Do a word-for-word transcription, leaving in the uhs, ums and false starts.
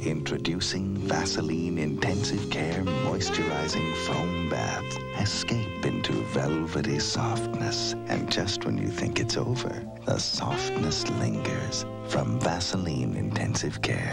Introducing Vaseline Intensive Care Moisturizing Foam Bath. Escape into velvety softness. And just when you think it's over, the softness lingers. From Vaseline Intensive Care.